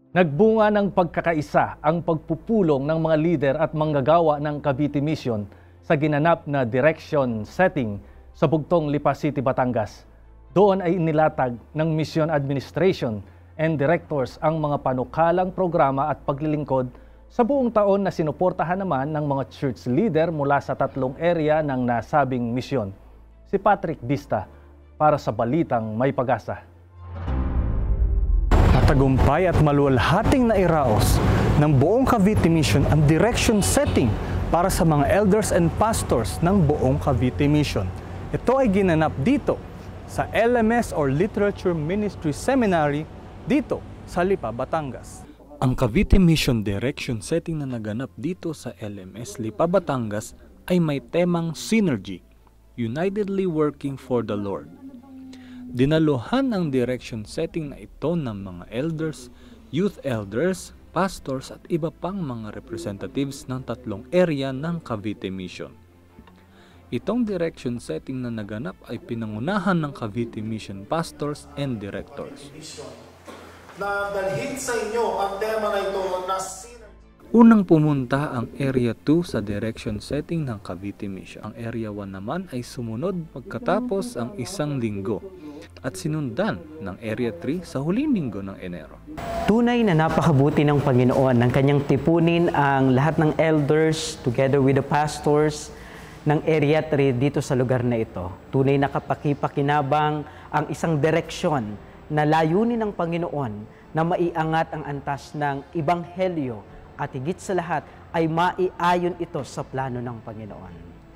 Nagbunga ng pagkakaisa ang pagpupulong ng mga lider at manggagawa ng Cavite Mission sa ginanap na direction setting sa Bugtong, Lipa City, Batangas. Doon ay inilatag ng Mission Administration and Directors ang mga panukalang programa at paglilingkod sa buong taon na sinuportahan naman ng mga church leader mula sa 3 area ng nasabing misyon. Si Patrick Vista para sa Balitang May Pag-asa. Tagumpay at maluwalhating nairaos ng buong Cavite Mission ang direction setting para sa mga elders and pastors ng buong Cavite Mission. Ito ay ginanap dito sa LMS or Literature Ministry Seminary dito sa Lipa, Batangas. Ang Cavite Mission direction setting na naganap dito sa LMS Lipa, Batangas ay may temang Synergy, Unitedly Working for the Lord. Dinaluhan ang direction setting na ito ng mga elders, youth elders, pastors at iba pang mga representatives ng 3 area ng Cavite Mission. Itong direction setting na naganap ay pinangunahan ng Cavite Mission pastors and directors. Na dalhin sa inyo ang tema na ito na Unang pumunta ang Area 2 sa direction setting ng Cavite Mission. Ang Area 1 naman ay sumunod pagkatapos ang 1 linggo at sinundan ng Area 3 sa huling linggo ng Enero. Tunay na napakabuti ng Panginoon ng kanyang tipunin ang lahat ng elders together with the pastors ng Area 3 dito sa lugar na ito. Tunay na kapakipakinabang ang isang direksyon na layunin ng Panginoon na maiangat ang antas ng Ebanghelyo at higit sa lahat ay maiayon ito sa plano ng Panginoon.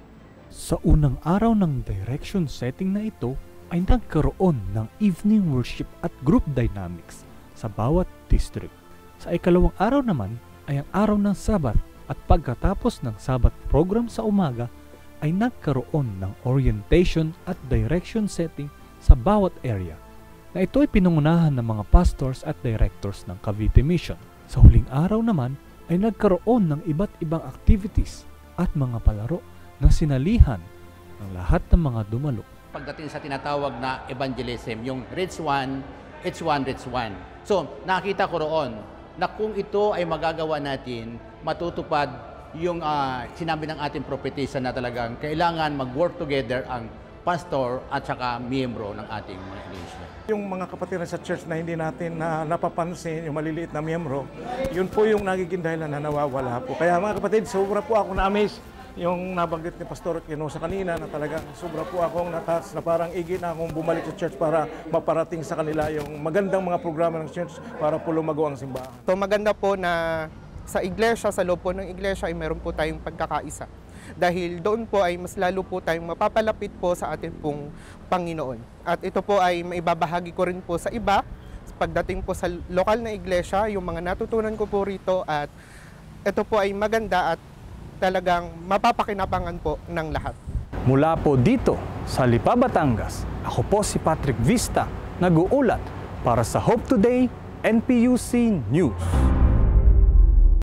Sa unang araw ng direction setting na ito ay nagkaroon ng evening worship at group dynamics sa bawat district. Sa ikalawang araw naman ay ang araw ng Sabat at pagkatapos ng Sabat program sa umaga ay nagkaroon ng orientation at direction setting sa bawat area na ito ay pinangunahan ng mga pastors at directors ng Cavite Mission. Sa huling araw naman ay nagkaroon ng iba't ibang activities at mga palaro na sinalihan ng lahat ng mga dumalo. Pagdating sa tinatawag na evangelism, yung reach one, reach one, reach one. So, nakita ko roon na kung ito ay magagawa natin, matutupad yung sinabi ng ating propetisa na talagang kailangan mag-work together ang pastor at saka miyembro ng ating mga iglesia. Yung mga kapatiran sa church na hindi natin napapansin, yung maliliit na miyembro, yun po yung nagiging dahilan na nawawala po. Kaya mga kapatid, sobra po ako na-amaze yung nabanggit ni Pastor Quinosa kanina na talagang sobra po akong natas na parang igit na akong bumalik sa church para maparating sa kanila yung magandang mga programa ng church para po lumago ang simbahan. So maganda po na sa iglesia, sa loob po ng iglesia ay meron po tayong pagkakaisa. Dahil doon po ay mas lalo po tayong mapapalapit po sa ating pong Panginoon. At ito po ay maibabahagi ko rin po sa iba pagdating po sa lokal na iglesia, yung mga natutunan ko po rito at ito po ay maganda at talagang mapapakinabangan po ng lahat. Mula po dito sa Lipa, Batangas, ako po si Patrick Vista, nag-uulat para sa Hope Today NPUC News.